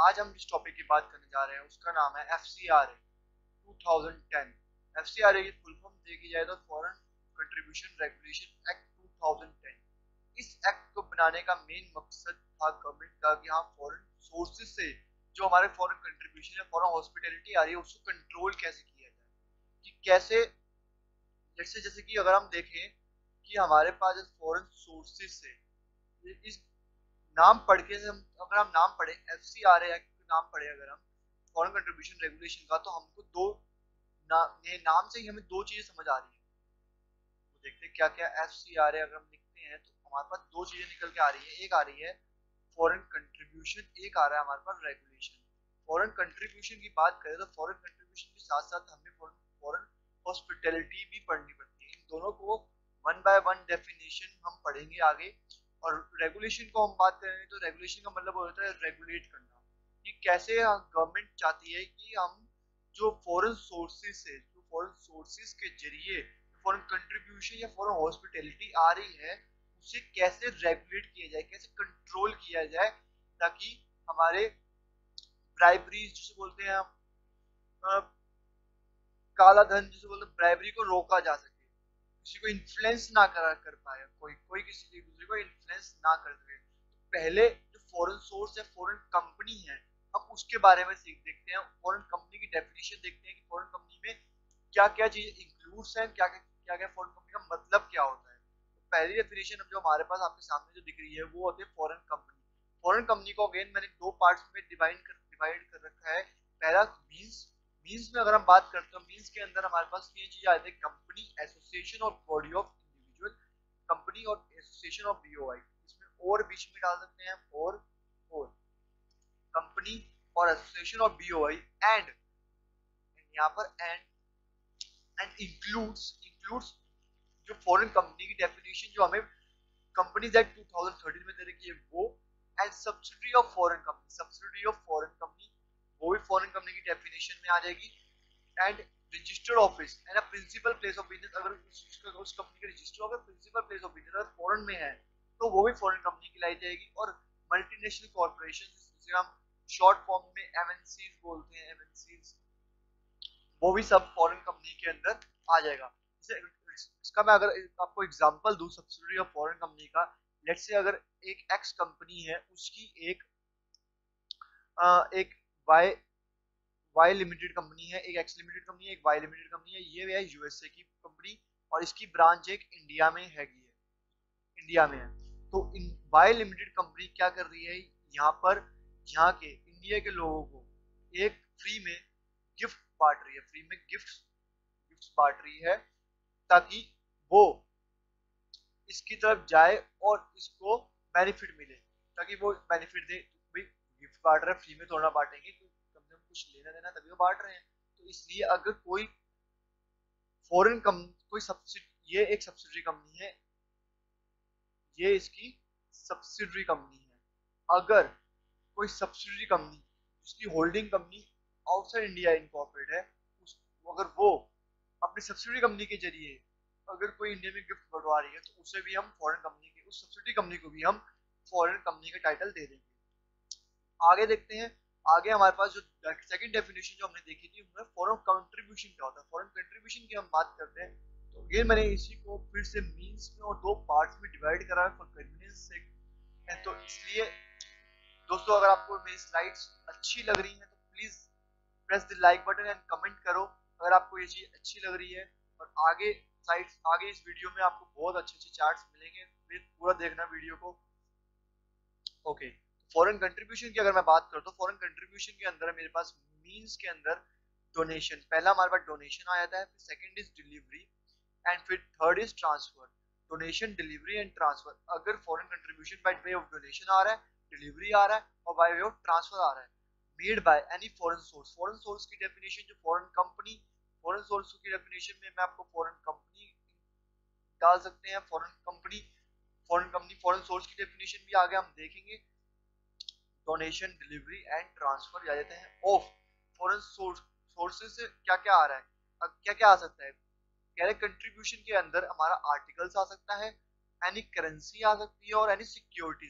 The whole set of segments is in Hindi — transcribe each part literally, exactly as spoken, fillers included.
आज हम जिस टॉपिक की बात करने जा रहे हैं उसका नाम है F C R A two thousand ten. F C R A की फुल फॉर्म देखी जाए तो foreign contribution regulation act two thousand ten. इस एक्ट को बनाने का मेन मकसद था गवर्नमेंट का कि हाँ फॉरेन सोर्सेज से जो हमारे फॉरेन कंट्रीब्यूशन है, फॉरेन हॉस्पिटैलिटी आ रही है, उसको कंट्रोल कैसे किया जाए। कि कैसे, जैसे जैसे कि अगर हम देखें कि हमारे पास फॉरेन सोर्सेज से, इस नाम पढ़ के हम अगर हम नाम पढ़े F C R A act नाम पढ़े अगर हम फॉरेन कंट्रीब्यूशन रेगुलेशन का, तो हमको दो ना, ने, नाम से ही हमें दो चीजें समझ आ रही है। तो देखते हैं क्या क्या एफ सी आर ए अगर हम लिखते हैं तो हमारे पास दो चीजें निकल के आ रही है। एक आ रही है फॉरेन कंट्रीब्यूशन, एक आ रहा है हमारे पास रेगुलेशन। फॉरेन कंट्रीब्यूशन की बात करें तो फॉरेन कंट्रीब्यूशन के साथ साथ हमें फॉरेन हॉस्पिटैलिटी भी पढ़नी पड़ती है। इन दोनों को वन बाय वन डेफिनेशन हम पढ़ेंगे आगे। और रेगुलेशन को हम बात करेंगे तो रेगुलेशन का मतलब होता है रेगुलेट करना, कि कैसे गवर्नमेंट चाहती है कि हम जो फॉरेन सोर्सेज से, जो फॉरेन सोर्सेज के जरिए फॉरेन कंट्रीब्यूशन या फॉरेन हॉस्पिटैलिटी आ रही है, उसे कैसे रेगुलेट किया जाए, कैसे कंट्रोल किया जाए, ताकि हमारे ब्राइबरीज जिसे बोलते हैं हम, काला धन जिसे बोलते हैं, ब्राइबरी को रोका जा सके, किसी को इन्फ्लुएंस ना करा कर पाए, कोई कोई किसी एक दूसरे को इन्फ्लुएंस ना कर सके। पहले जो फॉरेन सोर्स है, फॉरेन कंपनी है, हम उसके बारे में सीख देखते हैं। फॉरेन कंपनी की डेफिनेशन देखते हैं कि फॉरेन कंपनी में क्या क्या चीज इंक्लूड्स हैं, क्या क्या क्या फॉरेन कंपनी का मतलब क्या होता है। तो पहली डेफिनेशन जो हमारे पास आपके सामने जो दिख रही है वो होती है फॉरेन कंपनी। फॉरेन कंपनी को अगेन मैंने दो पार्ट्स में डिवाइड कर डिवाइड कर रखा है। पहला मींस, मींस में अगर हम बात करते हैं, मींस के अंदर हमारे पास ये चीज आती है कंपनी, एसोसिएशन और बॉडी ऑफ इंडिविजुअल। कंपनी और association of B O I, इसमें और बीच में डाल सकते हैं और और कंपनी और association of B O I and यहाँ पर एंड एंड इंक्लूड्स इंक्लूड्स जो फॉरेन कंपनी की डेफिनेशन जो हमें companies act two thousand thirteen में दे रखी है वो, and subsidiary of foreign company, subsidiary of foreign company वो भी फॉरेन कंपनी की डेफिनेशन में आ जाएगी। And registered office and a principal place of business, अगर उस, उस कंपनी का register office principal place of business अगर फॉरेन में है तो वो भी फॉरेन कंपनी की लाई जाएगी। और मल्टीनेशनल कॉर्पोरेशन जिसे हम शॉर्ट फॉर्म में एम एन सीज बोलते हैं, एम एन सीज, वो भी सब फॉरेन कंपनी के अंदर आ जाएगा। इसका मैं अगर आपको एग्जांपल दूं सब्सिडियरी ऑफ फॉरेन कंपनी का, लेट्स से अगर एक एक्स कंपनी है, उसकी एक आ, एक वाई वाई लिमिटेड कंपनी है, एक एक्स लिमिटेड कंपनी है, एक वाई लिमिटेड कंपनी है। ये है यूएसए की कंपनी और इसकी ब्रांच एक इंडिया में हैगी है, इंडिया में है। तो इन वाई लिमिटेड कंपनी क्या कर रही है, यहाँ पर यहाँ के इंडिया के लोगों को एक फ्री में गिफ्ट बांट रही है, फ्री में गिफ्ट गिफ्ट बांट रही है ताकि वो इसकी तरफ जाए और इसको बेनिफिट मिले, ताकि वो बेनिफिट दे। भाई गिफ्ट बांट रहे हैं, फ्री में थोड़ा बांटेंगे, कम से कम कुछ लेना देना तभी वो बांट रहे हैं। तो इसलिए अगर कोई फॉरेन कंपनी, कोई सब्सिडी, ये एक सब्सिडरी कंपनी है, ये इसकी सब्सिडरी कंपनी है। अगर कोई सब्सिडरी कंपनी जिसकी holding company outside India incorporate है, उस अगर वो अपनी सब्सिडरी कंपनी के जरिए अगर कोई इंडिया में गिफ्ट बढ़वा रही है तो उसे भी हम फॉरेन कंपनी की, उस सब्सिडरी कंपनी को भी हम फॉरेन कंपनी का टाइटल दे देंगे। आगे देखते हैं, आगे हमारे पास जो सेकंड डेफिनेशन जो हमने देखी थी उसमें फॉरेन कंट्रीब्यूशन क्या होता है। फॉरेन कंट्रीब्यूशन की हम बात करते हैं तो ये मैंने इसी को फिर से मींस में और दो पार्ट्स में डिवाइड करा है फॉर कन्वीनियंस से। तो इसलिए दोस्तों अगर आपको मेरी स्लाइड्स अच्छी लग रही हैं तो please press the like button and comment करो अगर आपको ये चीज अच्छी लग रही है। और आगे साइड्स आगे इस वीडियो में आपको बहुत अच्छे अच्छे चार्ट्स मिलेंगे, प्लीज पूरा देखना वीडियो को। ओके, फॉरेन कंट्रीब्यूशन की अगर मैं बात करता हूँ, फॉरेन कंट्रीब्यूशन के अंदर मेरे पास मींस के अंदर डोनेशन, पहला हमारे पास डोनेशन आ जाता है, फिर सेकंड इज डिलीवरी एंड फिर third is transfer. Donation, delivery and transfer. अगर foreign contribution by way of donation आ रहा है, डिलीवरी आ रहा है और बाय वे ऑफ ट्रांसफर आ रहा है, made by any foreign source. Foreign source की डेफिनेशन जो फॉरेन कंपनी, फॉरेन सोर्स की डेफिनेशन में मैं आपको फॉरेन कंपनी डाल सकते हैं, foreign company, foreign company, foreign source की डेफिनेशन भी आगे हम देखेंगे। डोनेशन, डिलीवरी एंड ट्रांसफर आ जाते हैं। ऑफ फॉरेन सोर्स, सोर्सेज से क्या क्या आ रहा है, क्या क्या आ सकता है। डायरेक्ट कंट्रीब्यूशन के अंदर हमारा आर्टिकल्स आ सकता है, एनी करेंसी आ सकती है और any securities,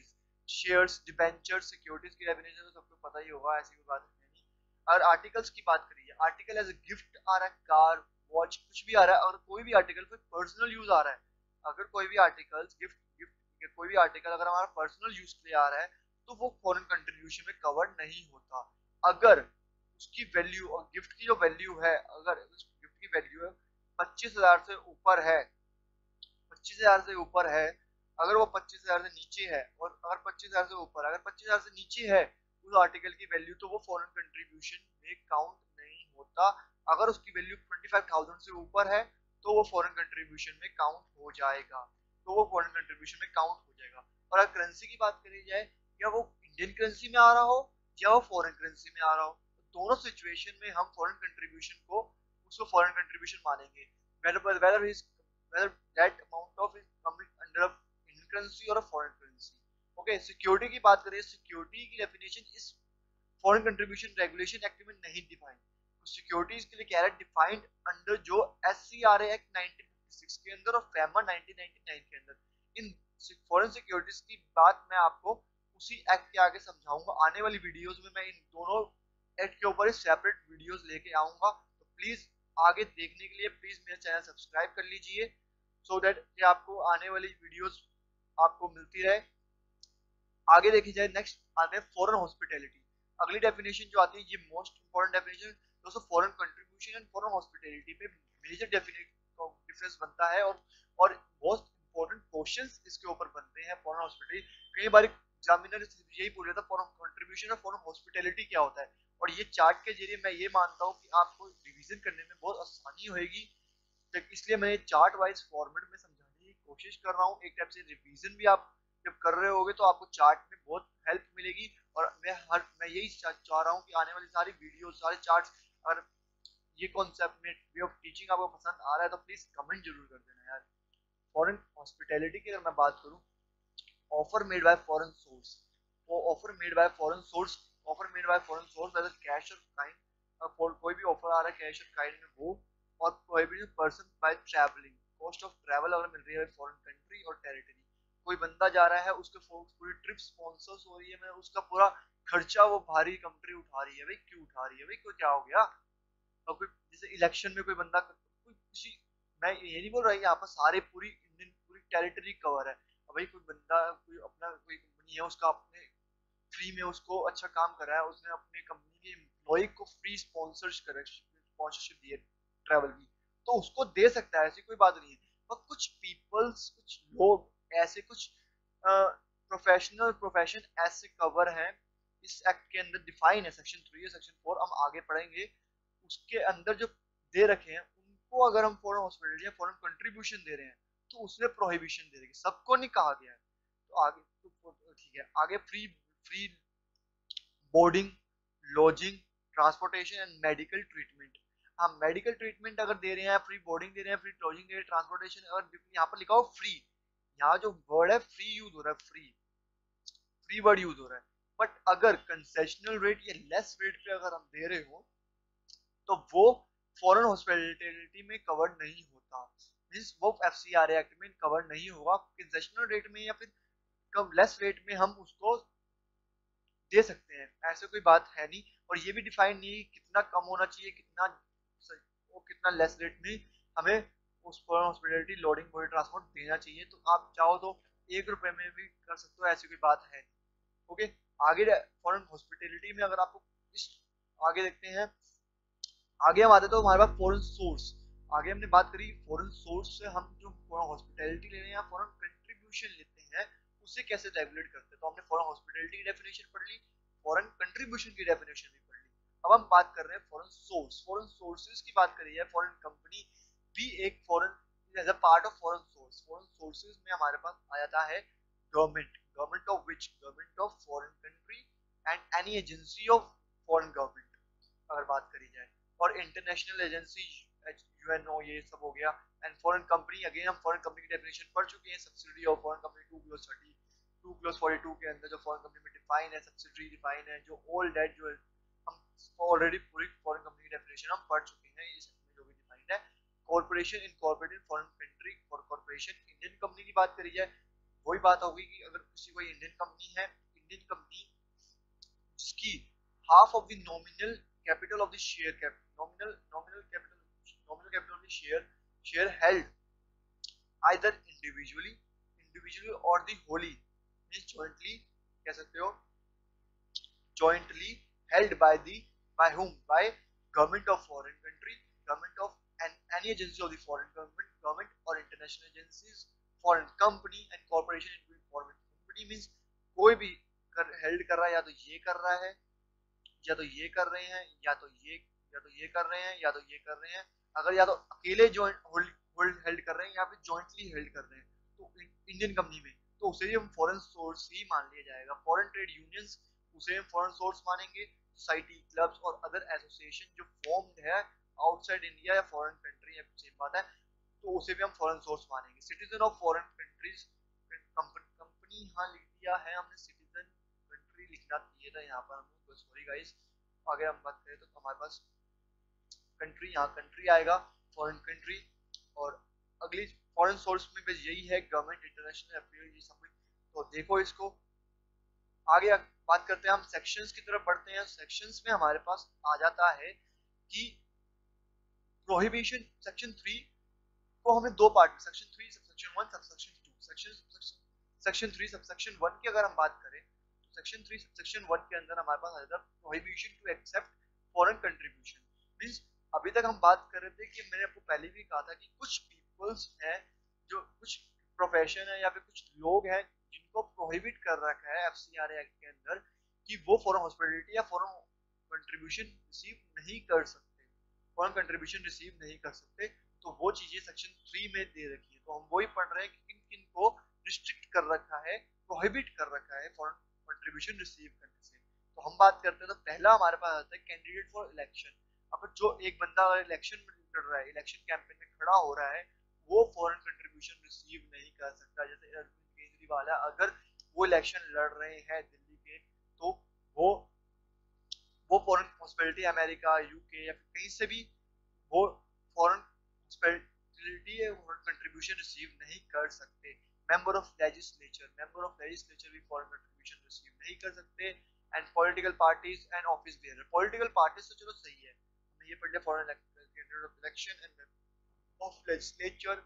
shares, debenture, securities की डेफिनेशन तो सबको पता ही होगा, ऐसी कोई बात नहीं। अगर आर्टिकल्स की बात करिए, आर्टिकल एज ए गिफ्ट आ रहा है, कार, वॉच, कुछ भी आ रहा है, और कोई भी आर्टिकल कोई पर्सनल यूज आ रहा है, अगर कोई भी आर्टिकल गिफ्ट गिफ्ट कोई भी आर्टिकल अगर हमारा पर्सनल यूज के लिए आ रहा है तो वो फॉरेन कंट्रीब्यूशन में कवर नहीं होता। अगर उसकी वैल्यू और गिफ्ट की जो वैल्यू है, अगर उस गिफ्ट की वैल्यू है पच्चीस हजार से ऊपर है, पच्चीस हजार से ऊपर है, अगर वो पच्चीस हजार से नीचे है, और अगर पच्चीस हजार से ऊपर, अगर पच्चीस हजार से नीचे है उस आर्टिकल की वैल्यू, तो वो फॉरेन कंट्रीब्यूशन में काउंट नहीं होता। अगर उसकी वैल्यू पच्चीस हजार से ऊपर है तो वो फॉरेन कंट्रीब्यूशन में काउंट हो जाएगा, तो वो फॉरेन कंट्रीब्यूशन में काउंट हो जाएगा। और अगर करेंसी की बात करी जाए, या वो इंडियन करेंसी में आ रहा हो या वो फॉरेन करेंसी में आ रहा हो, तो दोनों सिचुएशन में हम फॉरेन कंट्रीब्यूशन को उसको फॉरेन कंट्रीब्यूशन मानेंगे, whether whether is whether that amount of is coming under a Indian currency or a foreign currency. Okay, security की बात करें, सिक्योरिटी की डेफिनेशन इस फॉरेन कंट्रीब्यूशन रेगुलेशन एक्ट में नहीं डिफाइन, सिक्योरिटीज के लिए कह रहा है डिफाइंड अंडर जो SCRA act nineteen fifty six के अंदर और फैमा नाइनटीन नाइंटी नाइन के अंदर। इन फॉरेन सिक्योरिटीज की बात मैं आपको उसी एक्ट के आगे समझाऊंगा, आने वाली वीडियोस में मैं इन दोनों एक्ट के ऊपर सेपरेट वीडियोस लेके आऊंगा, तो प्लीज आगे देखने के लिए प्लीज मेरा चैनल सब्सक्राइब कर लीजिए, सो so दैट कि आपको आने वाली वीडियोस आपको मिलती रहे। आगे देखी जाए, नेक्स्ट आते हैं फॉरेन हॉस्पिटैलिटी। अगली डेफिनेशन जो आती है, ये मोस्ट इंपोर्टेंट डेफिनेशन, दोस्तों foreign contribution and foreign hospitality में मेजर डिफरेंस बनता है, और और मोस्ट इंपोर्टेंट क्वेश्चंस इसके ऊपर बनते हैं। फॉरेन हॉस्पिटैलिटी कई बार एग्जामिनर यही पूछ रहा था फॉरेन कंट्रीब्यूशन और फॉरेन हॉस्पिटैलिटी क्या होता है, और ये चार्ट के जरिए मैं ये मानता हूँ कि आपको रिवीजन करने में बहुत आसानी होगी, इसलिए मैं चार्ट वाइज फॉर्मेट में समझाने की कोशिश कर रहा हूँ। एक टाइप से रिवीजन भी आप जब कर रहे होगे तो आपको चार्ट में बहुत हेल्प मिलेगी, और मैं हर मैं यही चाह रहा हूँ कि आने वाली सारी वीडियो, सारे चार्ट्स, अगर ये कॉन्सेप्ट में वे ऑफ टीचिंग आपको पसंद आ रहा है तो प्लीज कमेंट जरूर कर देना यार। फॉरेन हॉस्पिटैलिटी की अगर मैं बात करूँ, offer made by foreign source, वो offer made by foreign source, offer made by foreign source whether cash और काइंड, फॉर कोई भी ऑफर आ रहा है कैश और काइंड में वो, और prohibited person by travelling, cost of travel अगर मिल रही है फॉरेन कंट्री और टेरिटरी, कोई बंदा जा रहा है उसके पूरी ट्रिप स्पॉन्सर्स हो रही है, मैं उसका पूरा खर्चा वो भारी कंट्री उठा रही है, भाई क्यों उठा रही है, भाई कोई क्या हो गया, और कोई जैसे इलेक्शन में कोई बंदा कोई किसी, मैं ये नहीं बोल रहा यहाँ पर सारे पूरी इंडियन पूरी टेरिटरी कवर है, भाई कोई बंदा कोई अपना कोई कंपनी है उसका अपने फ्री में उसको अच्छा काम कर रहा है, उसने अपने कंपनी के एम्प्लॉय को फ्री स्पॉन्सरशिप स्पॉन्सरशिप दी है ट्रैवल की, तो उसको दे सकता है, ऐसी कोई बात नहीं है। पर कुछ पीपल्स, कुछ लोग ऐसे, कुछ प्रोफेशनल प्रोफेशन ऐसे कवर हैं इस एक्ट के अंदर, डिफाइन है सेक्शन थ्री या सेक्शन फोर, हम आगे पढ़ेंगे, उसके अंदर जो दे रखे हैं उनको अगर हम फॉरेन हॉस्पिटैलिटी या फॉरेन कंट्रीब्यूशन दे रहे हैं तो उसमें प्रोहिबिशन दे रहे हैं, सबको नहीं कहा गया है। तो आगे तो ठीक है, आगे free free boarding, lodging, transportation and medical treatment. हम मेडिकल ट्रीटमेंट अगर दे रहे हैं, फ्री बोर्डिंग दे रहे हैं, फ्री लॉजिंग दे रहे हैं, ट्रांसपोर्टेशन, अगर यहाँ पर लिखा हो फ्री, यहाँ जो वर्ड है फ्री यूज हो रहा है, फ्री फ्री वर्ड यूज हो रहा है, बट अगर कंसेशनल रेट या लेस रेट पे अगर हम दे रहे हो तो वो फॉरेन हॉस्पिटैलिटी में कवर नहीं होता, मींस वो एफसीआरए एक्ट में कवर नहीं होगा। कंसेशनल रेट में या फिर कम लेस रेट में हम उसको दे सकते हैं, ऐसे कोई बात है नहीं, और ये भी डिफाइन नहीं है कितना कम होना चाहिए, कितना वो कितना लेस रेट में हमें उस फॉरेन हॉस्पिटैलिटी लोडिंग बॉडी ट्रांसपोर्ट देना चाहिए, तो आप चाहो तो एक रुपए में भी कर सकते हो, ऐसी कोई बात है नहीं। ओके, आगे फॉरेन हॉस्पिटैलिटी में अगर आपको इस आगे देखते हैं, आगे हम आते तो हमारे पास फॉरेन सोर्स, आगे हमने बात करी फॉरेन सोर्स से हम जो फॉरेन हॉस्पिटैलिटी ले रहे हैं या फॉरेन कंट्रीब्यूशन लेते हैं उसे कैसे रेगुलेट करते हैं, तो हमने फॉरेन हॉस्पिटैलिटी की डेफिनेशन पढ़ ली, फॉरेन कंट्रीब्यूशन की डेफिनेशन भी पढ़ ली, अब हम बात कर रहे हैं फॉरेन सोर्स। फॉरेन सोर्सेज की बात करी है, फॉरेन कंपनी भी एक foreign as a part of foreign source, foreign sources में हमारे पास आ जाता है government, government of which, government of foreign country and any agency of foreign government अगर बात करी जाए, और इंटरनेशनल एजेंसी यूएनओ ये सब हो गया, एंड फॉरेन कंपनी, अगेन हम फॉरेन कंपनी की डेफिनेशन पढ़ चुके हैं, subsidy of foreign company to clause thirty to clause forty two के अंदर जो फॉरेन कंपनी में डिफाइन है, सब्सिडी डिफाइन है, जो ऑल डेट जो है हम ऑलरेडी पूरी फॉरेन कंपनी की डेफिनेशन हम पढ़ चुके हैं, ये जो भी डिफाइंड है। Corporation incorporated foreign country, for corporation Indian company की बात करी जाए, वही बात होगी कि अगर किसी कोई इंडियन कंपनी है, इंडियन कंपनी जिसकी half of the nominal capital of the share capital nominal nominal capital nominal capital of the share share held either individually individually और द होली मींस जॉइंटली कह सकते हो, jointly held by the by whom by government of foreign country, government of an, any agency of the foreign government, government or international agencies, foreign company and corporation including foreign company means कोई भी कर, held कर रहा है, या तो ये कर रहा है या तो ये कर रहे हैं या तो ये या तो ये कर रहे हैं या तो ये कर रहे हैं। अगर या तो अकेले जॉइंट होल्ड होल्ड हेल्ड कर रहे हैं या फिर जॉइंटली हेल्ड कर रहे हैं तो इंडियन कंपनी में, तो उसे भी हम फॉरेन सोर्स ही मान लिया जाएगा। फॉरेन ट्रेड यूनियंस उसे हम फॉरेन सोर्स मानेंगे। सोसाइटी, क्लब्स और अदर एसोसिएशन जो फॉर्म्ड है आउटसाइड इंडिया या फॉरेन कंट्री या सेम बात है, तो उसे भी हम फॉरेन सोर्स मानेंगे। Citizen of foreign countries company यहाँ लिख दिया है हमने, सिटीजन कंट्री लिखना चाहिए था यहाँ पर हमको, सॉरी गाइस। आगे हम बात करें तो हमारे पास कंट्री, यहाँ कंट्री आएगा फॉरेन कंट्री, और अगली फॉरेन सोर्स में बस यही है गवर्नमेंट, इंटरनेशनल अफेयर, ये सब कुछ। तो देखो इसको आगे बात करते हैं हम सेक्शंस की तरफ बढ़ते हैं। सेक्शंस में हमारे पास आ जाता है कि प्रोहिबिशन, सेक्शन थ्री को हमें दो पार्ट में, section three subsection one subsection two, section section three subsection one की अगर हम बात करें तो सेक्शन थ्री सबसेक्शन वन के अंदर हमारे पास आ जाता है prohibition to accept foreign contribution. Means अभी तक हम बात कर रहे थे कि मैंने आपको पहले भी कहा था कि कुछ पीपल्स हैं, जो कुछ प्रोफेशन है या फिर कुछ लोग हैं जिनको प्रोहिबिट कर रखा है एफसीआर एक्ट के अंदर कि वो फॉरेन हॉस्पिटैलिटी या फॉरेन कंट्रीब्यूशन रिसीव नहीं कर सकते, फॉरेन कंट्रीब्यूशन रिसीव नहीं कर सकते। तो वो चीजें सेक्शन थ्री में दे रखी है। तो हम वही पढ़ रहे हैं कि किन किन को रिस्ट्रिक्ट कर रखा है, प्रोहिबिट कर रखा है फॉरेन कंट्रीब्यूशन रिसीव करने से। तो हम बात करते हैं तो पहला हमारे पास आता है कैंडिडेट फॉर इलेक्शन। अब जो एक बंदा इलेक्शन में लड़ रहा है, इलेक्शन कैंपेन में खड़ा हो रहा है, वो फॉरेन कंट्रीब्यूशन रिसीव नहीं कर सकता। जैसे अरविंद केजरीवाल है, अगर वो इलेक्शन लड़ रहे हैं दिल्ली के, तो वो वो फॉरेन हॉस्पिटैलिटी अमेरिका, यूके या कहीं से भी वो फॉरेन हॉस्पिटैलिटी कंट्रीब्यूशन रिसीव नहीं कर सकते। Member of legislature, member of legislature भी फॉरेन कंट्रीब्यूशन रिसीव नहीं कर सकते। And political parties and office bearer, political parties तो चलो सही है, हमने ये पढ़ लिया foreign candidate of election and of legislature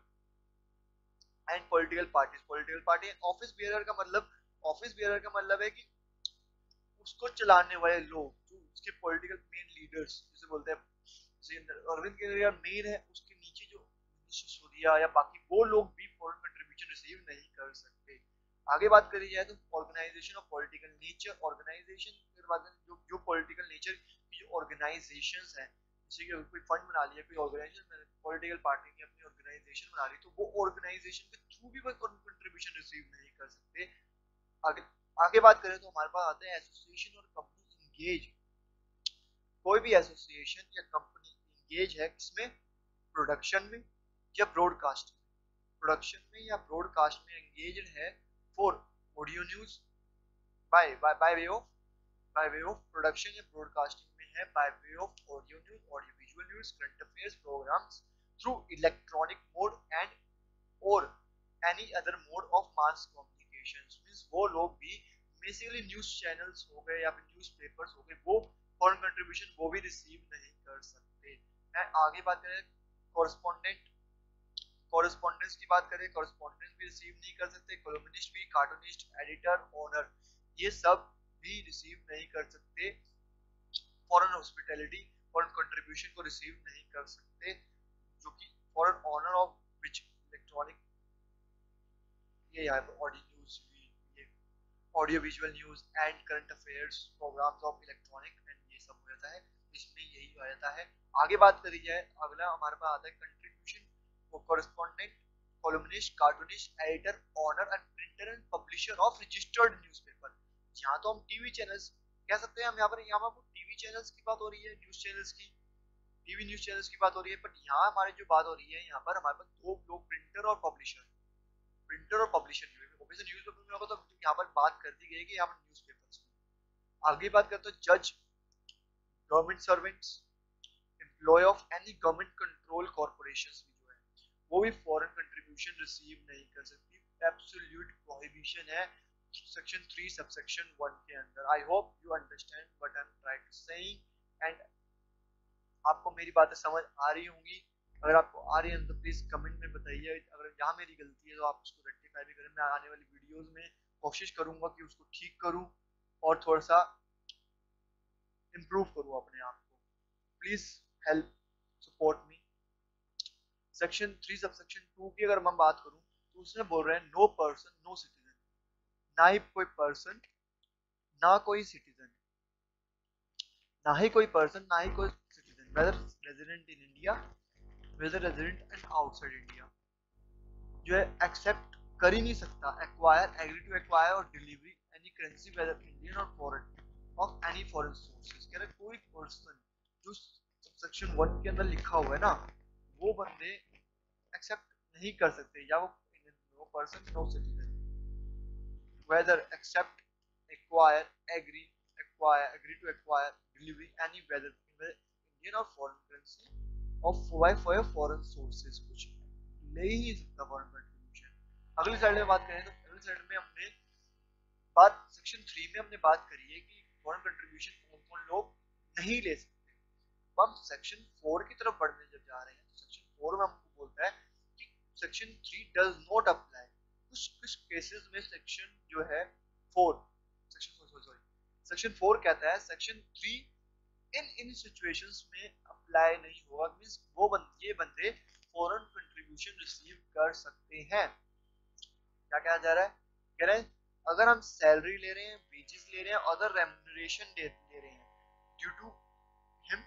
and political parties, political party office bearer का मतलब, ऑफिस बेयरर का मतलब है कि उसको चलाने वाले लोग, जो उसके पॉलिटिकल मेन लीडर्स जिसे बोलते हैं, जैसे अरविंद केजरीवाल मेन है, उसके नीचे जो सिसोदिया या बाकी वो लोग भी फॉरेन कंट्रीब्यूशन रिसीव नहीं कर सकते। आगे बात करी जाए तो organisation of political nature, organisation फिर बाद में जो जो पॉलिटिकल नेचर की जो ऑर्गेनाइजेशंस हैं, जैसे कि कोई फंड बना लिया, कोई ऑर्गेनाइजेशन, पॉलिटिकल पार्टी ने अपनी ऑर्गेनाइजेशन बना ली, तो वो ऑर्गेनाइजेशन के थ्रू भी कोई कंट्रीब्यूशन रिसीव नहीं कर सकते। आगे आगे बात करें तो हमारे पास आते हैं एसोसिएशन और कंपनी इंगेज। कोई भी एसोसिएशन या कंपनी इंगेज है किसमें, प्रोडक्शन में या ब्रॉडकास्ट में, प्रोडक्शन में या ब्रॉडकास्ट में एंगेज्ड है for audio news by by by way of by way of production या ब्रॉडकास्टिंग में है by way of audio news, audio visual news, current affairs programmes through electronic mode and और any other mode of mass communications. Means वो लोग भी बेसिकली न्यूज चैनल्स हो गए या फिर न्यूज पेपर्स हो गए, वो फॉरेन कंट्रीब्यूशन वो भी रिसीव नहीं कर सकते। एंड आगे बात करें कॉरेस्पोंडेंट, कॉरेस्पोंडेंस की बात करें, कॉरेस्पोंडेंस भी रिसीव नहीं कर सकते। कॉलमनिस्ट भी, कार्टूनिस्ट, एडिटर, ओनर, ये सब भी रिसीव नहीं कर सकते। फॉरेन हॉस्पिटैलिटी, फॉरेन कंट्रीब्यूशन को रिसीव नहीं कर सकते, जो कि foreign owner of which electronic, ये यहाँ पर ऑडियो न्यूज, ये audio visual news and current affairs programmes of electronic and ये सब हो जाता है, इसमें यही आ जाता है। आगे बात करी जाए, अगला हमारे पास आता है contribution for correspondent, columnist, cartoonist, editor, owner and printer and publisher of registered newspaper। यहाँ तो हम टीवी चैनल्स कह सकते हैं, हम यहाँ पर यहाँ पर टीवी चैनल्स की बात हो रही है, न्यूज चैनल्स की, टीवी न्यूज चैनल्स की बात हो रही है, बट यहाँ हमारी जो बात हो रही है, यहाँ पर हमारे पास दो लोग, प्रिंटर और पब्लिशर, प्रिंटर और पब्लिशर न्यूज़पेपर न्यूज़पेपर में होगा, तो यहाँ पर बात कर दी गई कि यहाँ पर न्यूज़पेपर्स में। आगे बात करते हैं जज, government servants, employ of any government control corporations वो भी फॉरेन कंट्रीब्यूशन रिसीव नहीं कर सकती। एब्सोल्यूट प्रोहिबिशन है सेक्शन थ्री सबसेक्शन वन के अंदर। I hope you understand what I am trying to saying and आपको मेरी बातें समझ आ रही होंगी। अगर आपको आ रही है तो प्लीज कमेंट में बताइए। अगर यहाँ मेरी गलती है तो आप उसको रेक्टिफाई भी करें। मैं आने वाली वीडियोस में कोशिश करूंगा कि उसको ठीक करूं और थोड़ा सा इम्प्रूव करूं अपने आप को। Please help support me. Section three sub section two की अगर मैं बात करूं तो उसमें बोल रहे हैं नो पर्सन नो सिटीजन, ना ही कोई पर्सन ना कोई सिटीजन, ना ही कोई पर्सन ना ही कोई citizen, whether resident in India whether resident and outside India, जो है एक्सेप्ट कर ही नहीं सकता, एक्वायर एग्री टू एक्वायर और delivery any currency whether Indian और foreign of any foreign sources. कह रहे कोई पर्सन जो सेक्शन वन के अंदर लिखा हुआ है ना, वो बंदे एक्सेप्ट नहीं कर सकते, या वो no person no citizen whether accept acquire agree acquire agree to acquire delivery any whether Indian or foreign currency of why for foreign sources कुछ ले ही नहीं सकता foreign contribution। अगली साइड में बात करें तो अगली साइड में हमने बात सेक्शन थ्री में हमने बात करी है कि foreign contribution कौन कौन लोग नहीं ले सकते। अब हम सेक्शन फोर की तरफ बढ़ने जब जा रहे हैं तो सेक्शन फोर में हमको बोलता है कि section three does not apply. कुछ कुछ केसेस में सेक्शन जो है four section four sorry section four कहता है section three in in situations में अप्लाई नहीं होगा। मींस वो बंदे ये बंदे फॉरेन कंट्रीब्यूशन रिसीव कर सकते हैं। क्या कहा जा रहा है? कह रहे हैं अगर हम सैलरी ले रहे हैं, वेजेस ले रहे हैं, अदर रेम्युनरेशन ले रहे हैं ड्यू टू हिम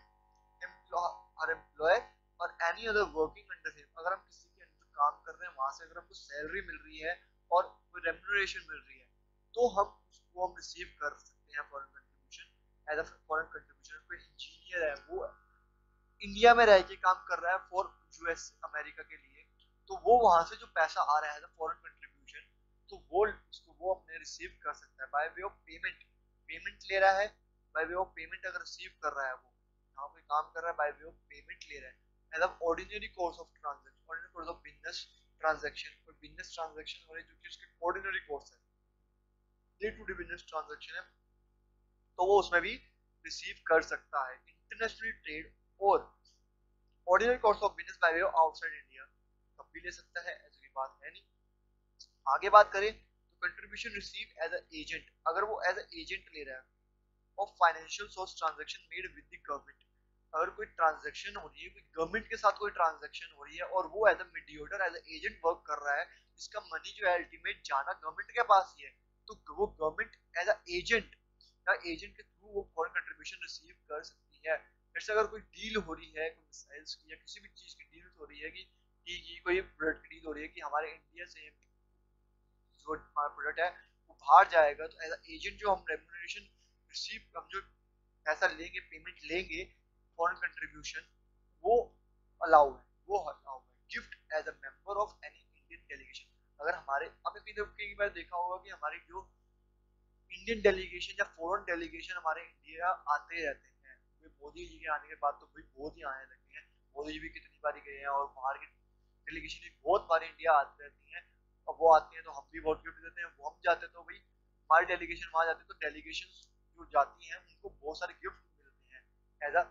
और एम्प्लॉयर और any other working under him, अगर हम किसी के अंडर काम कर रहे हैं वहां से अगर हमको सैलरी मिल रही है और कोई रेम्युनरेशन मिल रही है तो हम उसको हम रिसीव कर सकते हैं foreign contribution as a foreign contribution. कोई इंजीनियर है वो इंडिया में रह के काम कर रहा है फॉर यूएस अमेरिका के लिए, तो वो वहां से जो पैसा आ रहा है एज अ फॉरेन कंट्रीब्यूशन तो वो उसको वो अपने रिसीव कर सकता है by way of payment. Payment ले रहा है बाय वे ऑफ पेमेंट, अगर रिसीव कर रहा है वो यहाँ कोई काम कर रहा है बाय वे ऑफ पेमेंट ले रहा है as a ordinary course of transaction, ordinary course of business transaction. कोई बिजनेस ट्रांजैक्शन हो रही है जो कि उसके ऑर्डिनरी कोर्स है, day to day business transaction है, तो वो उसमें भी रिसीव कर सकता है। इंटरनेशनल ट्रेड और ordinary course of business by way of outside India तब भी ले सकता है, ऐसी कोई बात है नहीं। आगे बात करें तो contribution receive as a agent, अगर वो एज अ एजेंट ले रहा है of financial source transaction made with the government, अगर कोई ट्रांजैक्शन हो रही है, कोई गवर्नमेंट के साथ कोई ट्रांजैक्शन हो रही है और वो as a mediator as a agent work कर रहा है, इसका मनी जो है अल्टीमेट जाना गवर्नमेंट के पास ही है, तो वो गवर्नमेंट एज अ एजेंट या एजेंट के थ्रू वो फॉरेन कंट्रीब्यूशन रिसीव कर सकती है। जैसे अगर कोई डील हो रही है कोई मिसाइल्स की या किसी भी चीज की डील हो रही है कि कि, कि कोई प्रोडक्ट की डील हो रही है कि हमारे इंडिया से जो हमारा प्रोडक्ट है वो बाहर जाएगा, तो एज अ एजेंट जो हम रेम्युनरेशन रिसीव हम जो पैसा लेंगे पेमेंट लेंगे फॉरेन कंट्रीब्यूशन वो अलाउ है, वो अलाउ है। Gift as a member of any Indian delegation, अगर हमारे आपने कई बार देखा होगा कि हमारी जो इंडियन डेलीगेशन या फॉरेन डेलीगेशन हमारे इंडिया आते रहते हैं, मोदी जी के आने के बाद तो भाई बहुत ही आने लगे हैं, मोदी जी भी कितनी बारी गए हैं और बाहर की डेलीगेशन भी बहुत बार इंडिया आती रहती है और वो आती है तो हम भी बहुत गिफ्ट देते हैं, वो हम जाते हैं तो भाई हमारी डेलीगेशन वहां जाती है तो डेलीगेशन जो जाती हैं उनको बहुत सारे गिफ्ट मिलते हैं as a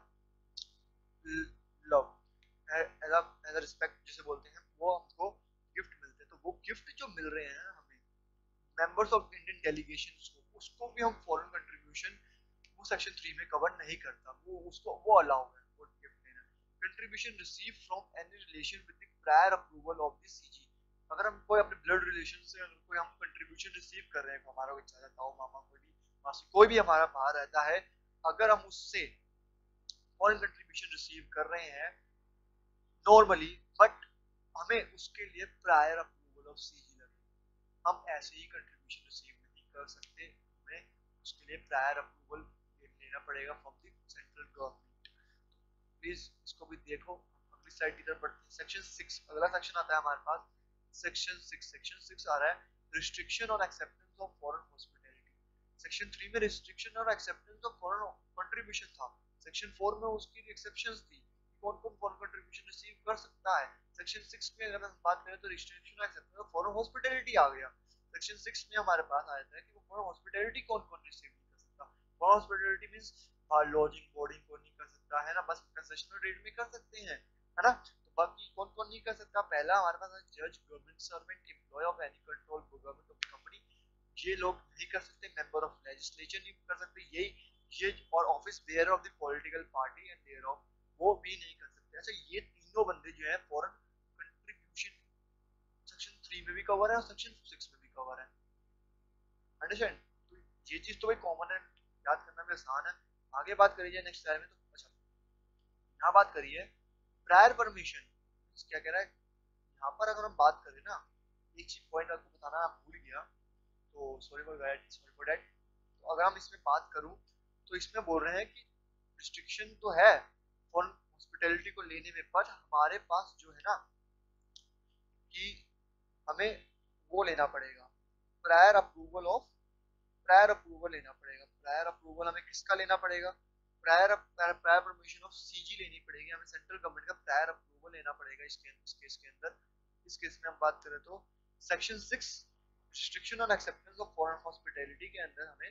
love as a as a respect जिसे बोलते हैं, वो हमको गिफ्ट मिलते हैं। तो वो गिफ्ट जो मिल रहे हैं हमें मेंबर्स ऑफ इंडियन डेलीगेशन को, उसको भी हम फॉरेन कंट्रीब्यूशन वो सेक्शन थ्री में कवर नहीं करता, वो उसको वो अलाउ है वो गिफ्ट देना। Contribution receive from any relation with the prior approval of the CG, अगर हम कोई अपने ब्लड रिलेशन से अगर कोई हम कंट्रीब्यूशन रिसीव कर रहे हैं, हमारा कोई चाचा ताऊ मामा कोई भी मासी कोई भी हमारा बाहर रहता है, अगर हम उससे फॉरेन कंट्रीब्यूशन रिसीव कर रहे हैं नॉर्मली, बट हमें उसके लिए प्रायर अप्रूवल ऑफ सीजी लगे, हम ऐसे ही कंट्रीब्यूशन रिसीव नहीं कर सकते, हमें उसके लिए प्रायर अप्रूवल लेना पड़ेगा from the central government. Please इसको भी देखो। अगली स्लाइड की तरफ बढ़ते हैं। सेक्शन सिक्स, अगला सेक्शन आता है हमारे पास सेक्शन सिक्स। सेक्शन सिक्स आ रहा है रिस्ट्रिक्शन और acceptance of foreign hospitality. Section three में रिस्ट्रिक्शन और एक्सेप्टेंस ऑफ फॉरेन कंट्रीब्यूशन था, सेक्शन फोर में उसकी एक्सेप्शंस थी, कौन कौन फॉरेन कंट्रीब्यूशन रिसीव कर सकता है। सेक्शन सिक्स में अगर हम बात करें तो रिस्ट्रिक्शन और एक्सेप्टेंस ऑफ फॉरेन हॉस्पिटैलिटी आ गया। सेक्शन सिक्स में हमारे पास आ जाता है कि वो फॉरेन हॉस्पिटैलिटी कौन कौन रिसीव नहीं कर सकता। Foreign hospitality means lodging boarding को नहीं कर सकता है ना, बस कंसेशनल रेट में कर सकते हैं, है ना। तो बाकी कौन कौन नहीं कर सकता, पहला हमारे पास है जज, government servant, employ of any control government of company, ये लोग नहीं कर सकते। मेंबर ऑफ लेजिस्लेचर नहीं कर सकते, यही ये और office bear of the political party and their of, वो भी नहीं कर सकते। अच्छा, ये तीनों बंदे जो है फॉरेन कंट्रीब्यूशन सेक्शन थ्री में भी कवर है और सेक्शन सिक्स में भी कवर है, अंडरस्टैंड। तो ये चीज तो भाई कॉमन है, याद करना भी आसान है। आगे बात करिए नेक्स्ट स्लाइड में। तो अच्छा, यहाँ बात करिए प्रायर परमिशन, क्या कह रहा है यहाँ पर। अगर हम बात करें ना, एक चीज पॉइंट आपको बताना मैं भूल गया, तो sorry for that, sorry for that. तो अगर हम इसमें बात करूं तो इसमें बोल रहे हैं कि रिस्ट्रिक्शन तो है फॉरेन हॉस्पिटैलिटी को लेने में, पर हमारे पास जो है ना कि हमें वो लेना पड़ेगा, prior approval of prior approval लेना पड़ेगा। प्रायर अप्रूवल हमें किसका लेना पड़ेगा, prior prior permission of CG लेनी पड़ेगी, हमें सेंट्रल गवर्नमेंट का प्रायर अप्रूवल लेना पड़ेगा इसके इस केस के अंदर। इस केस में हम बात करें तो section six restriction on acceptance of foreign hospitality के अंदर हमें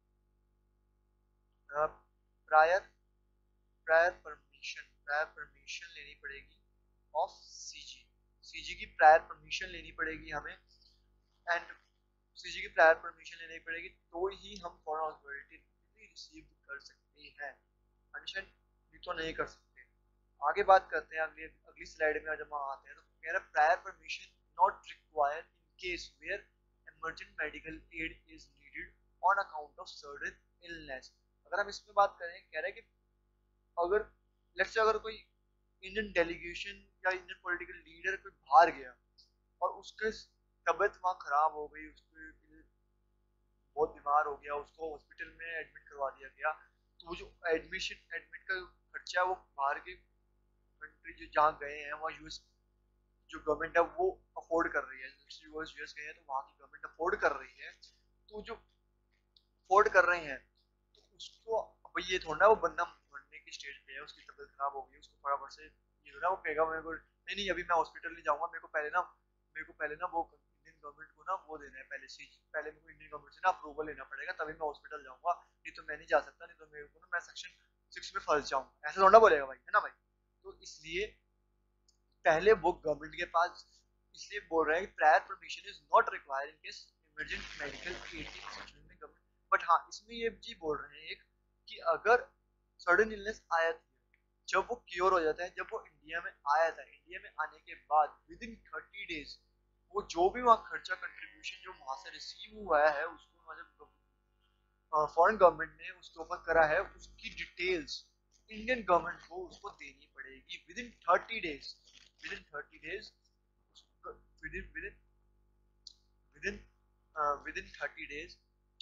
prior prior permission prior permission लेनी पड़ेगी ऑफ सीजी, सीजी की प्रायर परमिशन लेनी पड़ेगी हमें, एंड सीजी की प्रायर परमिशन लेनी पड़ेगी तो ही हम फॉरेन हॉस्पिटैलिटी रिसीव कर सकते हैं, अंडरस्टैंड, नहीं तो नहीं कर सकते। आगे बात करते हैं अगली अगली स्लाइड में जब हम आते हैं तो कह रहा है prior permission not required in case where emergent medical aid is needed on account of certain illness. अगर हम इसमें बात करें, कह रहे हैं कि अगर लेट्स से अगर कोई इंडियन डेलीगेशन या इंडियन पॉलिटिकल लीडर कोई बाहर गया और उसके तबीयत वहाँ खराब हो गई, उसके बहुत बीमार हो गया, उसको हॉस्पिटल में एडमिट करवा दिया गया, तो वो जो एडमिशन एडमिट का खर्चा है वो बाहर के कंट्री जो जहाँ गए हैं वहाँ यूएस जो गवर्नमेंट है वो अफोर्ड कर रही है, यूएस यूएस गए हैं तो वहाँ की गवर्नमेंट अफोर्ड कर रही है, तो जो अफोर्ड कर रहे हैं तो उसको भाई ये थोड़ा वो बंदा मरने की स्टेज पे है, उसकी तबीयत खराब हो गई, उसको फटाफट से ये ना वो कहेगा मेरे को नहीं नहीं अभी मैं हॉस्पिटल नहीं जाऊंगा, मेरे को पहले ना मेरे को पहले ना वो इंडियन गवर्नमेंट को ना वो देना है, पहले से पहले मेरे को इंडियन गवर्नमेंट से ना अप्रूवल लेना पड़ेगा तभी मैं हॉस्पिटल जाऊंगा, नहीं तो मैं नहीं जा सकता, नहीं तो मेरे को ना मैं सेक्शन सिक्स में फंस जाऊंगा, ऐसा थोड़ा बोलेगा भाई, है ना भाई। तो इसलिए पहले वो गवर्नमेंट के पास, इसलिए बोल रहे हैं कि prior permission is not required in case emergent medical aid की सिचुएशन में गवर्नमेंट, बट हाँ इसमें ये चीज बोल रहे हैं एक कि अगर सडन इलनेस आया था, जब वो क्योर हो जाता है, जब वो इंडिया में आया था, इंडिया में आने के बाद विद इन थर्टी डेज वो जो भी वहाँ खर्चा कंट्रीब्यूशन जो वहां से रिसीव हुआ है उसको मतलब फॉरेन गवर्नमेंट ने उसके ऊपर करा है, उसकी डिटेल्स इंडियन गवर्नमेंट को उसको देनी पड़ेगी within thirty days, within thirty days within within within within thirty days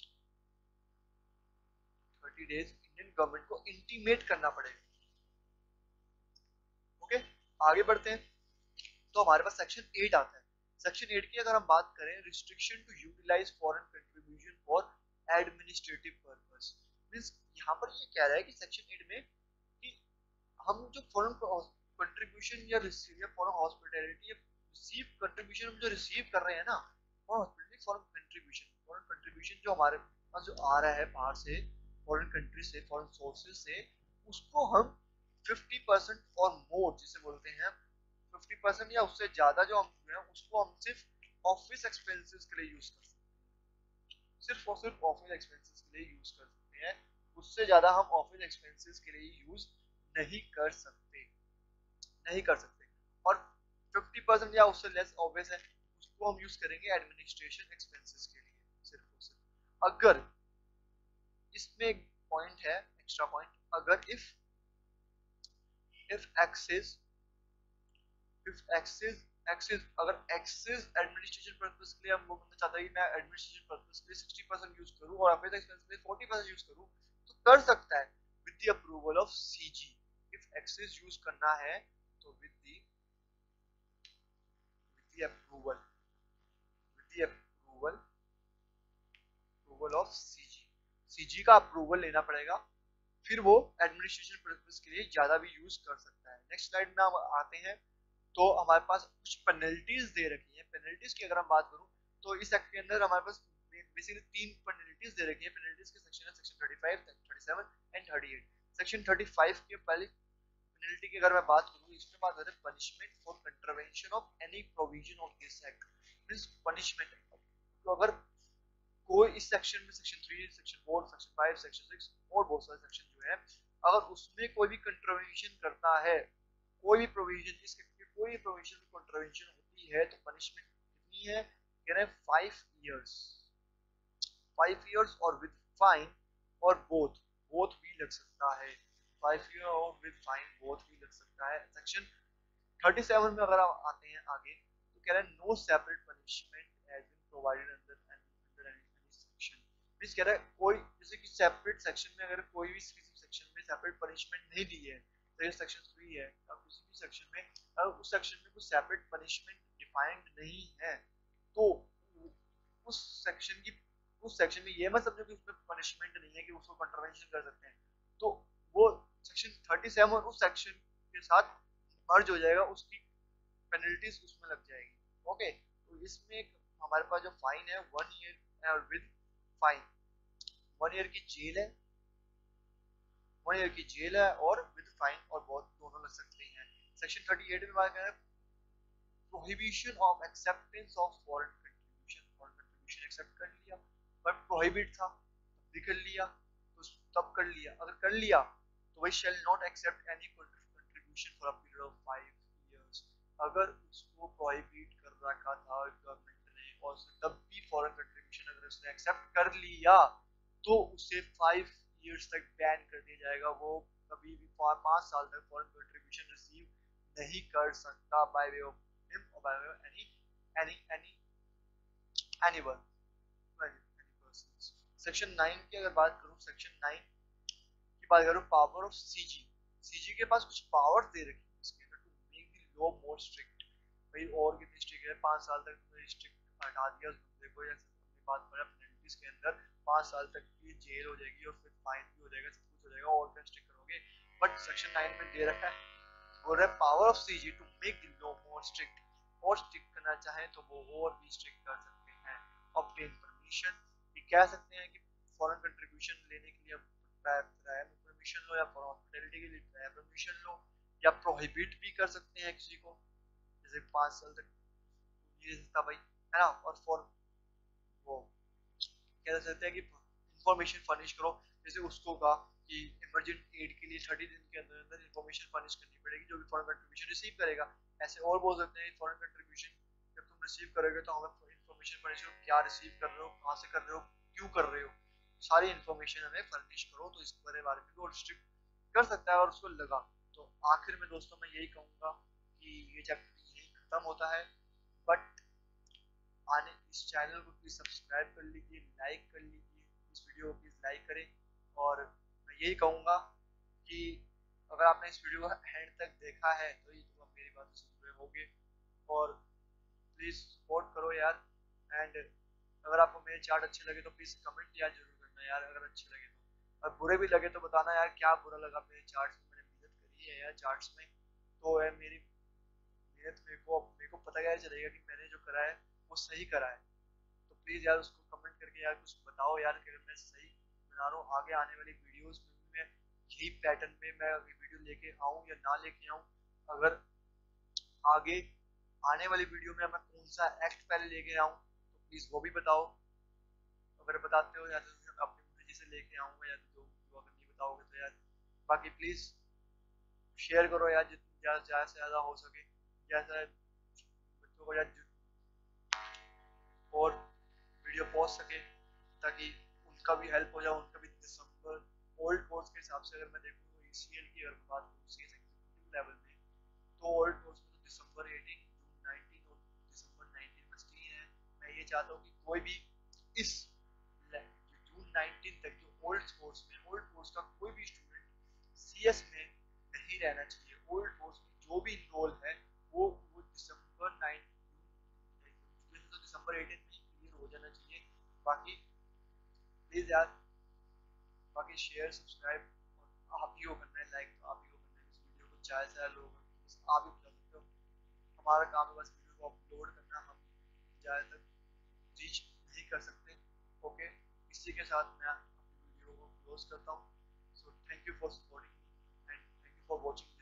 thirty days Indian government को इंटीमेट करना पड़ेगा। ओके, आगे बढ़ते हैं। तो हमारे पास सेक्शन एट आता है। सेक्शन एट की अगर हम बात करें, restriction to utilise foreign contribution for administrative purpose, means यहाँ पर ये कह रहा है कि सेक्शन एट में कि हम जो फॉरेन कंट्रीब्यूशन या रिसीव या फॉरेन हॉस्पिटैलिटी या रिसीव कंट्रीब्यूशन हम जो रिसीव कर रहे हैं ना, फॉरेन कंट्रीब्यूशन फॉरेन कंट्रीब्यूशन जो हमारे पास जो आ रहा है बाहर से, फॉरेन कंट्री से, फॉरेन सोर्सेज से, उसको हम फिफ्टी परसेंट और मोर जिसे बोलते हैं फिफ्टी परसेंट या उससे ज्यादा जो हम है उसको हम सिर्फ ऑफिस एक्सपेंसेस के लिए यूज कर सकते हैं, सिर्फ और सिर्फ ऑफिस एक्सपेंसेस के लिए यूज कर सकते हैं, उससे ज्यादा हम ऑफिस एक्सपेंसेस के लिए यूज नहीं कर सकते नहीं कर सकते और फिफ्टी परसेंट या उससे लेस ऑब्वियस है उसको हम यूज करेंगे एडमिनिस्ट्रेशन एक्सपेंसेस के लिए सिर्फ और सिर्फ। अगर इसमें एक पॉइंट है, एक्स्ट्रा पॉइंट, अगर if if access if access access अगर एक्सेस एडमिनिस्ट्रेशन पर्पस के लिए हम वो करना चाहता है कि मैं एडमिनिस्ट्रेशन पर्पस के लिए सिक्सटी परसेंट यूज करूं और ऑफिस एक्सपेंस के लिए फोर्टी परसेंट यूज करूं तो कर सकता है with the approval of CG. If access use करना है तो with the with the approval with the approval approval of CG, CG का अप्रूवल लेना पड़ेगा, फिर वो एडमिनिस्ट्रेशन पर्पस के लिए ज्यादा भी यूज कर सकता है। नेक्स्ट स्लाइड में हम आते हैं तो हमारे पास कुछ पेनल्टीज दे रखी हैं। पेनल्टीज की अगर हम बात करूं तो इस एक्ट के अंदर हमारे पास बेसिकली तीन पेनल्टीज दे रखी है। पेनल्टीज के सेक्शन है section thirty five, thirty seven and thirty eight. Section thirty five के पहले पेनल्टी की अगर मैं बात करूं, इसमें बात करें punishment for contravention of any provision of this act, means punishment. तो अगर कोई इस सेक्शन में section three, section four, section five, section six और बहुत सारे सेक्शन जो है, अगर उसमें कोई भी कंट्रवेंशन करता है, कोई भी प्रोविजन, इस एक्ट में कोई प्रोविजन में कंट्रवेंशन होती है, तो पनिशमेंट कितनी है, कह रहे हैं फाइव इयर्स, फाइव इयर्स और विद फाइन और बोथ, बोथ भी लग सकता है, फाइव ईयर और विद फाइन बोथ भी लग सकता है। सेक्शन थर्टी सेवन में अगर आप आते हैं आगे, तो कह रहे हैं no separate punishment has been provided under under any section, means कह रहा है कोई जैसे कि सेपरेट सेक्शन में अगर कोई भी किसी सेक्शन में सेपरेट पनिशमेंट नहीं दी है, तो ये सेक्शन थ्री है, अब किसी भी सेक्शन में अगर उस सेक्शन में कुछ सेपरेट पनिशमेंट डिफाइंड नहीं है, तो उस सेक्शन की उस सेक्शन में ये मत समझो कि उसमें पनिशमेंट नहीं है कि उसको कंट्रवेंशन कर सकते हैं, तो वो सेक्शन थर्टी सेवन उस सेक्शन के साथ मर्ज हो जाएगा, उसकी पेनल्टीज उसमें लग जाएगी। ओके, तो इसमें हमारे पास जो फाइन है वन ईयर और विद फाइन, वन ईयर की जेल है, वन ईयर की जेल है और विद फाइन और बहुत दोनों लग सकते हैं। सेक्शन थर्टी एट में बात करें prohibition of acceptance of foreign contribution, foreign contribution accept कर लिया बट प्रोहिबिट था, तब भी कर लिया, तो तब कर लिया, अगर कर लिया तो वही shall not accept any contribution for a period of five years. अगर उसको प्रोहिबिट कर रखा था गवर्नमेंट ने और तब भी फॉरेन कंट्रीब्यूशन अगर उसने एक्सेप्ट कर लिया, तो उसे फाइव इयर्स तक बैन कर दिया जाएगा, वो कभी भी पाँच साल तक फॉरेन कंट्रीब्यूशन रिसीव नहीं कर सकता बाय वे ऑफ हिम और by way of any any any anyone any person. Section nine की अगर बात करूं, सेक्शन नाइन की बात करूं पावर ऑफ सीजी, सीजी के पास कुछ पावर दे रखी है इसके अंदर to make the law more strict. भाई और कितनी स्ट्रिक्ट है, पाँच साल तक तुमने स्ट्रिक्ट हटा दिया उस बंदे को, या अपनी बात करें पेनल्टीज के अंदर पाँच साल तक की जेल हो जाएगी और फिर फाइन भी हो जाएगा, सब कुछ हो जाएगा, और क्या स्ट्रिक्ट करोगे। बट सेक्शन नाइन में दे रखा है, बोल रहा है power of CG to make the law more strict, और स्ट्रिक्ट करना चाहे तो वो और भी स्ट्रिक्ट कर सकते हैं। ऑब्टेन परमिशन, ये कह सकते हैं कि फॉरेन कंट्रीब्यूशन लेने के लिए प्रायर परमिशन लो, या फॉर हॉस्पिटैलिटी के लिए प्रायर परमिशन लो, या प्रोहिबिट भी कर सकते हैं किसी को, जैसे पाँच साल तक ये सकता भाई, है ना। और फॉर वो कह सकते हैं कि इंफॉर्मेशन फर्निश करो, जैसे उसको कहा कि इमरजेंट एड के लिए थर्टी दिन के अंदर अंदर इंफॉर्मेशन फर्निश करनी पड़ेगी जो भी फॉरेन कंट्रीब्यूशन रिसीव करेगा। ऐसे और बोल सकते हैं फॉरेन कंट्रीब्यूशन जब तुम रिसीव करोगे तो हमें इंफॉर्मेशन फर्निश करो, क्या रिसीव कर रहे हो, कहाँ से कर रहे हो, क्यों कर रहे हो, सारी इंफॉर्मेशन हमें फर्निश करो, तो इस बारे में भी वो रिस्ट्रिक्ट कर सकता है और उसको लगा। तो आखिर में दोस्तों मैं यही कहूँगा कि ये चैप्टर यही खत्म होता है, बट आने इस चैनल को प्लीज सब्सक्राइब कर लीजिए, लाइक कर लीजिए, इस वीडियो को प्लीज लाइक करें, और मैं यही कहूँगा कि अगर आपने इस वीडियो को एंड तक देखा है तो ये तो मेरी बात से सुन रहे होगे, और प्लीज सपोर्ट करो यार। एंड अगर आपको मेरे चार्ट अच्छे लगे तो प्लीज कमेंट यार जरूर करना यार, अगर अच्छे लगे तो, और बुरे भी लगे तो बताना यार क्या बुरा लगा मेरे चार्ट्स में, मैंने मेहनत करी है यार चार्ट्स में, तो है मेरी मेहनत मेरे को मेरे को पता क्या चलेगा कि मैंने जो करा है वो सही करा है। तो प्लीज यार उसको कमेंट करके यार कुछ बताओ यार कि मैं सही बना रहा हूँ, आगे आने वाली वीडियोस में भी मैं यही पैटर्न में मैं वीडियो लेके आऊँ या ना लेके आऊँ, अगर आगे आने वाली वीडियो में मैं कौन सा एक्ट पहले लेके आऊँ तो प्लीज वो भी बताओ, अगर बताते हो या तो अपनी मर्जी से लेके आऊँगा, या तो अगर नहीं बताओगे तो यार बाकी प्लीज शेयर करो यार जितना ज़्यादा ज़्यादा से ज़्यादा हो सके, जैसा बच्चों को यार और वीडियो पहुंच सके ताकि उनका भी हेल्प हो जाए, उनका भी दिसंबर ओल्ड कोर्स के हिसाब से अगर मैं देखूँ तो ईसीएल की अगर बात करूँ सीएस एग्जीक्यूटिव लेवल में, तो ओल्ड कोर्स में तो दिसंबर एटीन, जून नाइनटीन और दिसंबर नाइनटीन मस्ट ही है। मैं ये चाहता हूँ कि कोई भी इस जून नाइनटीन तक जो ओल्ड कोर्स में ओल्ड कोर्स का कोई भी स्टूडेंट सीएस में नहीं रहना चाहिए, ओल्ड कोर्स में जो भी इनरोल है वो वो दिसंबर नाइनटीन तो दिसंबर एटीन में क्लियर हो जाना चाहिए। बाकी प्लीज यार बाकी शेयर सब्सक्राइब और आप ही को करना है, लाइक तो आप ही को करना है, इस वीडियो को चाहे चाहे लोग बस आप ही बता सकते हो, हमारा काम है बस वीडियो को अपलोड करना, हम ज़्यादातर इसी के साथ मैं अपनी वीडियो को क्लोज करता हूँ। So thank you for supporting and thank you for watching.